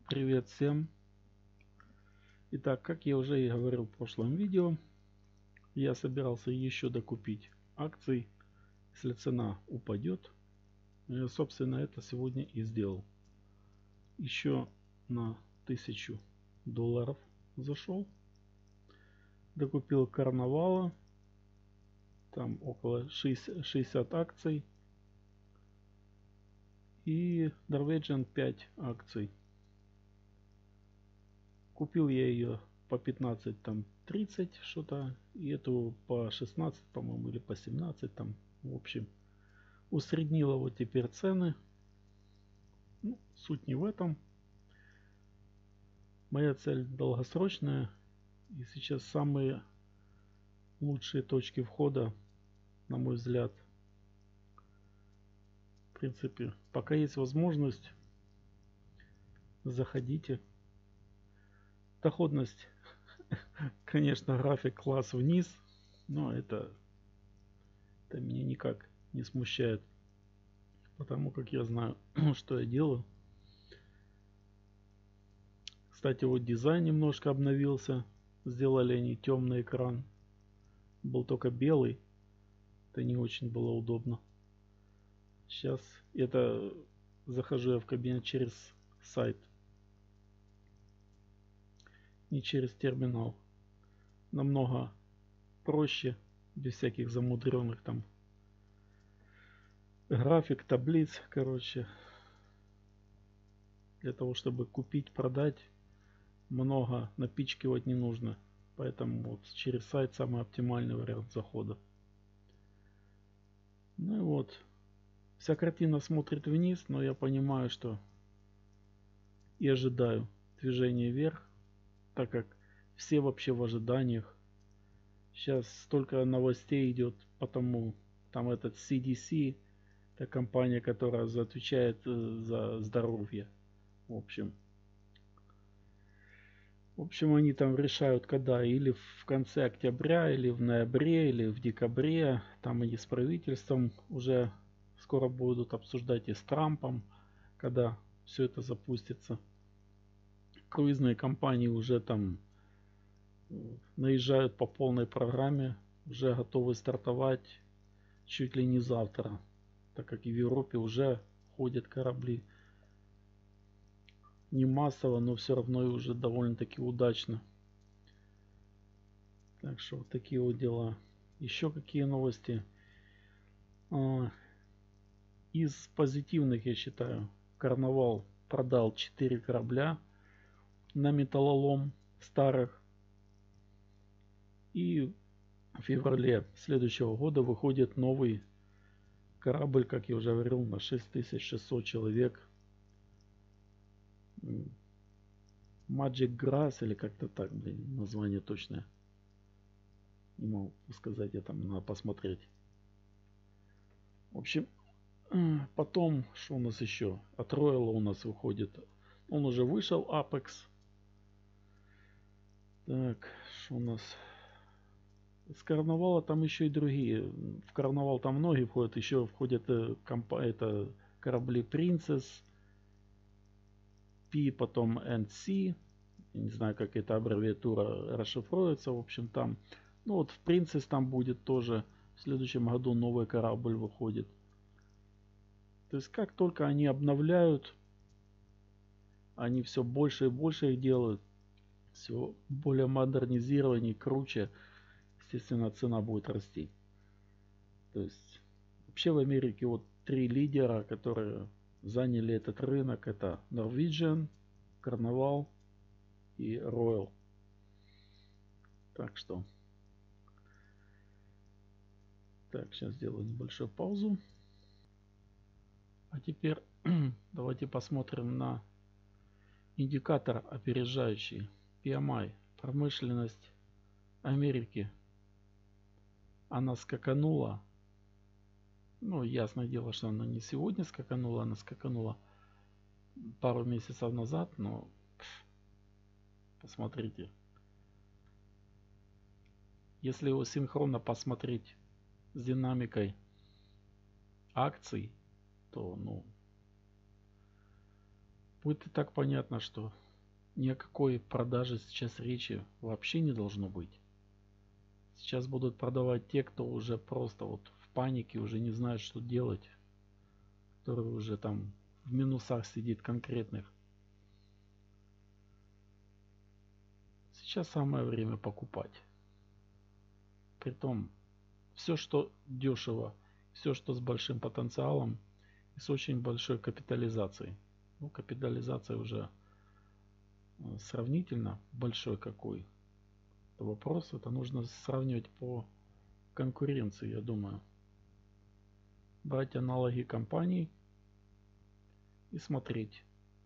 Привет всем! Итак, как я уже и говорил в прошлом видео, я собирался еще докупить акций, если цена упадет. Собственно, это сегодня и сделал. Еще на $1000 зашел, докупил Карнавала, там около 60 акций, и Norwegian 5 акций. Купил я ее по 15, там 30 что-то, и эту по 16, по-моему, или по 17 там. В общем, усреднила вот теперь цены. Ну, суть не в этом. Моя цель долгосрочная, и сейчас самые лучшие точки входа, на мой взгляд. В принципе, пока есть возможность, заходите. Доходность, конечно, график класс вниз, но это меня никак не смущает, потому как я знаю, что я делаю. Кстати, вот дизайн немножко обновился. Сделали они темный экран. Был только белый. Это не очень было удобно. Сейчас это захожу я в кабинет через сайт, не через терминал. Намного проще, без всяких замудренных там график, таблиц, короче. Для того, чтобы купить, продать, много напичкивать не нужно. Поэтому вот через сайт самый оптимальный вариант захода. Ну и вот. Вся картина смотрит вниз, но я понимаю, что и ожидаю движения вверх, так как все вообще в ожиданиях. Сейчас столько новостей идет, потому там этот CDC, это компания, которая отвечает за здоровье. В общем, они там решают, когда, или в конце октября, или в ноябре, или в декабре. Там они с правительством уже скоро будут обсуждать, и с Трампом, когда все это запустится. Круизные компании уже там наезжают по полной программе, уже готовы стартовать чуть ли не завтра, так как и в Европе уже ходят корабли. Не массово, но все равно и уже довольно-таки удачно. Так что вот такие вот дела. Еще какие новости? Из позитивных, я считаю, Карнавал продал 4 корабля на металлолом старых. И в феврале следующего года выходит новый корабль, как я уже говорил, на 6600 человек. Magic Grass, или как-то так, блин, название точное. Не могу сказать, я там надо посмотреть. В общем, потом, что у нас еще? От Royal у нас выходит. Он уже вышел, Apex. Так, что у нас? С Карнавала там еще и другие. В Карнавал там многие входят. Еще входят это корабли Princess, P, потом NC. Не знаю, как эта аббревиатура расшифруется. В общем, там. Ну вот в Princess там будет тоже. В следующем году новый корабль выходит. То есть как только они обновляют, они все больше и больше их делают. Все более модернизированнее, круче. Естественно, цена будет расти. То есть вообще в Америке вот 3 лидера, которые заняли этот рынок. Это Norwegian, Carnival и Royal. Так что. Так, сейчас сделаю небольшую паузу. А теперь давайте посмотрим на индикатор опережающий PMI. Промышленность Америки. Она скаканула. Ну, ясное дело, что она не сегодня скаканула. Она скаканула пару месяцев назад. Но посмотрите. Если его синхронно посмотреть с динамикой акций, то, ну, будет и так понятно, что ни о какой продаже сейчас речи вообще не должно быть. Сейчас будут продавать те, кто уже просто вот в панике, уже не знает, что делать, который уже там в минусах сидит конкретных. Сейчас самое время покупать. Притом все, что дешево, все, что с большим потенциалом и с очень большой капитализацией. Ну, капитализация уже сравнительно большой какой. Это вопрос, это нужно сравнивать по конкуренции, я думаю. Брать аналоги компаний и смотреть,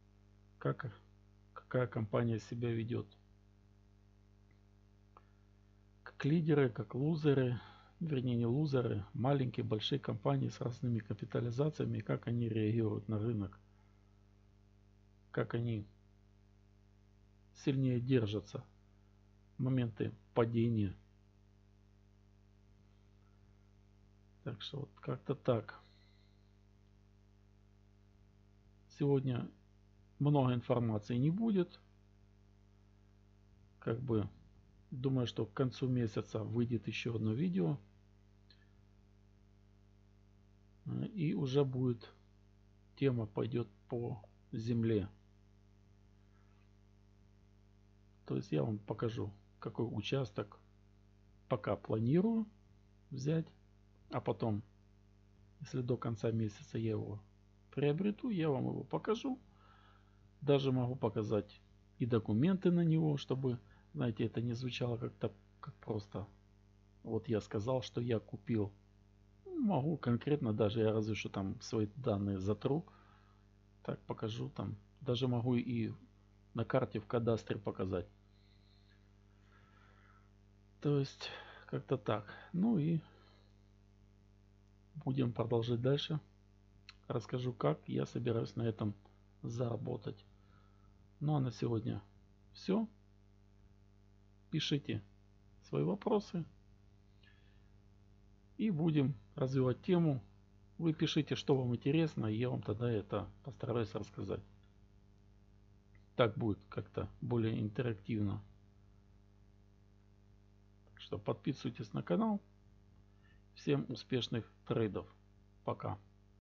какая компания себя ведет. Как лидеры, как лузеры, вернее не лузеры, маленькие, большие компании с разными капитализациями, как они реагируют на рынок, как они сильнее держатся в моменты падения. Так что вот как-то так. Сегодня много информации не будет. Как бы думаю, что к концу месяца выйдет еще одно видео. И уже будет тема пойдет по земле. То есть я вам покажу, какой участок пока планирую взять. А потом, если до конца месяца я его приобрету, я вам его покажу. Даже могу показать и документы на него, чтобы, знаете, это не звучало как-то как просто. Вот я сказал, что я купил. Могу конкретно, даже я разве что там свои данные затру. Так покажу там. Даже могу и на карте в кадастре показать. То есть как-то так. Ну и будем продолжать дальше. Расскажу, как я собираюсь на этом заработать. Ну а на сегодня все. Пишите свои вопросы. И будем развивать тему. Вы пишите, что вам интересно, и я вам тогда это постараюсь рассказать. Так будет как-то более интерактивно. Так что подписывайтесь на канал. Всем успешных трейдов. Пока.